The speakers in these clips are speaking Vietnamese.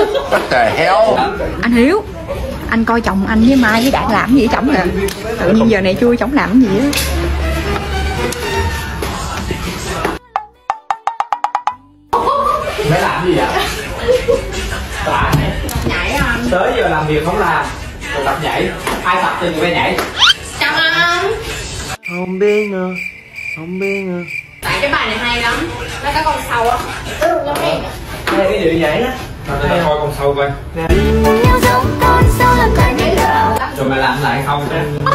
What the hell? Anh Hiếu, anh coi chồng anh với Mai với Đạt làm gì chồng nè. Tự nhiên giờ này chui chồng làm gì á. Phải làm gì vậy? Nhảy anh. Tới giờ làm việc không làm, rồi tập nhảy. Ai tập cho người nhảy? Chào anh. Không biết nữa. Không biết nữa. Tại cái bài này hay lắm. Nó có con sâu á. Đây cái điệu nhảy đó. Rồi tôi coi con sâu coi. Rồi mày làm lại không?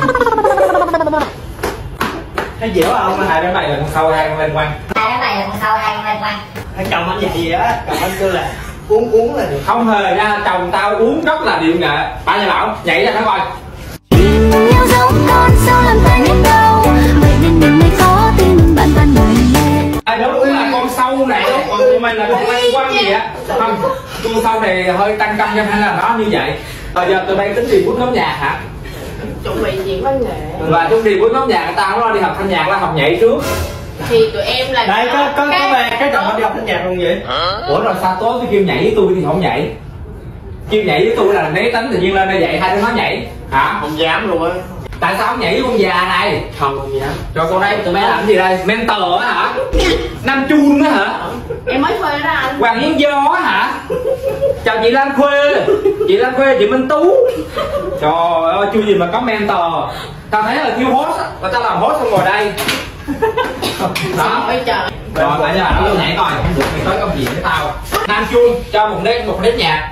Thấy dẻo không? Hai cái này là con sâu, hai con lên quăng. Hai cái này là con sâu, hai con lên quăng. Thằng chồng anh vậy á, chồng anh kêu là uống là được. Không hề nha, chồng tao uống rất là điệu nghệ. Ba nhà bảo nhảy ra nó coi. Yêu giống con sâu làm ta nhức đầu, vậy nên mình mới khó tin bạn bạn người nghe. Ai đó đúng là con sâu này, còn tụi mình là con lăng quăng gì á. Không, con sâu này hơi tăng cân cho nên là nó như vậy. Bây giờ tụi bay tính đi bút nhóm nhạc hả? Chuẩn bị diễn văn nghệ. Và chúng đi bút nhóm nhạc, tao nó đi học thanh nhạc là học nhảy trước. Thì tụi em là Đây có về cái chồng anh đi học thanh nhạc luôn vậy? Ủa rồi sao tối tôi kêu nhảy với tôi thì không nhảy? Kêu nhảy với tôi là né tính tự nhiên lên đây dạy hai đứa nó nhảy hả? Không dám luôn á. Tại sao không nhảy với con già này? Không dám. Rồi con đây tụi bé làm gì đây? Mentor á hả? Nam Chun á hả? em mới thuê đó anh. Hoàng Yến Do á hả? Chào chị Lan Khuê. Chị Lan Khuê, chị Minh Tú. Trời ơi chui gì mà có mentor. Tao thấy là kêu host á, và tao làm host xong ngồi đây. Đó. Bây giờ Rồi phải là nó nhảy coi, không được mày tới công chuyện với tao. Nam Chun cho một nét nhạc.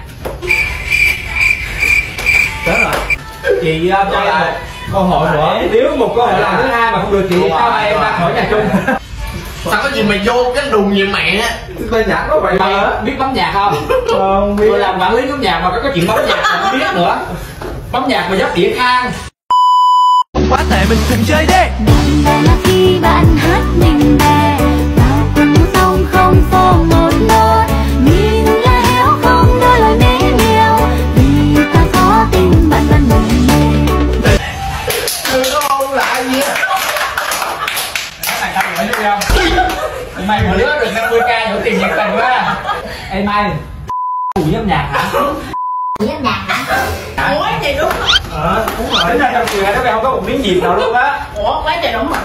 Chết rồi. Chị cho là câu hỏi nữa. nếu một câu hỏi lần thứ hai mà không được chị cho em ra khỏi nhà chung. Sao có gì mà vô cái đùng gì mẹ á? Tôi nhạc có vậy mà biết bấm nhạc không? Không biết. Tôi làm quản lý bấm nhạc mà có chuyện bấm nhạc mà không biết nữa. Bấm nhạc mà dắt đĩa khang. Quá tệ mình cùng chơi đi. Bạn bè là khi bạn hát mình bè, vào cuộc sống không phô một nốt. Mình là héo không đôi lời mê miêu, vì ta khó tin bạn bạn người nghe. Đừng có ôn lại gì á. Cái này tao gửi cho không? Mày vừa lứa được 50k nữa tiền nhiệt tình quá. Ê mày, cùng với âm nhạc hả? Với âm nhạc hả? ủa thì đúng rồi. Đúng rồi. Tính ra trong trường này nó không có một miếng dịp nào luôn á. Ủa quá trời đúng rồi.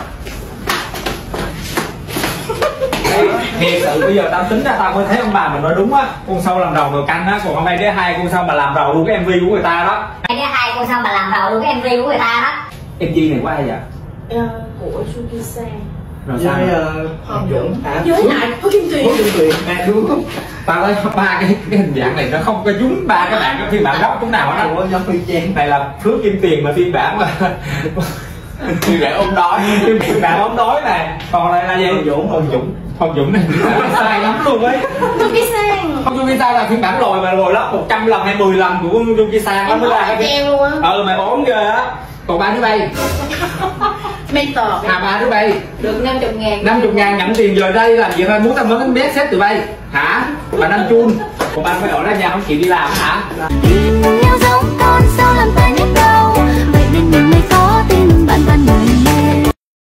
Thiệt sự bây giờ tao tính ra tao mới thấy ông bà mình nói đúng á. Con sâu làm đầu nồi canh á, còn hôm nay đứa hai con sâu mà làm đầu luôn cái MV của người ta đó. Cái thứ hai con sao mà làm đầu luôn cái MV của người ta đó. MV này của ai vậy? Của Suki San. Rồi sao? Hoàng Dũng hả? Với lại có Kim Tuyền. Có Kim Tuyền. À, đúng không? Tao thấy ba cái hình dạng này nó không có dúng ba cái bạn phiên bản gốc cũng nào đó. Ủa do phi trang. Này là Phước Kim Tiền mà phiên bản mà phiên bản ôm đói, phiên bản ôm đói này. Còn đây là gì? Hoàng Dũng này sai lắm luôn ấy. Suki San. Không Suki San là phiên bản lồi mà lồi lắm 100 lần hay 10 lần của Suki San đó mới ra cái. Em luôn á. Mày ốm ghê á. Còn ba đứa bay. Mentor. Ba đứa bay. Được 50.000. 50.000 nhận tiền giờ đây làm gì thôi, muốn tao mới bé xếp tụi bay hả? Bà Nam Chun. Còn ba phải ở đây nhà không chịu đi làm hả? Yêu giống con sao làm ta nhức đầu.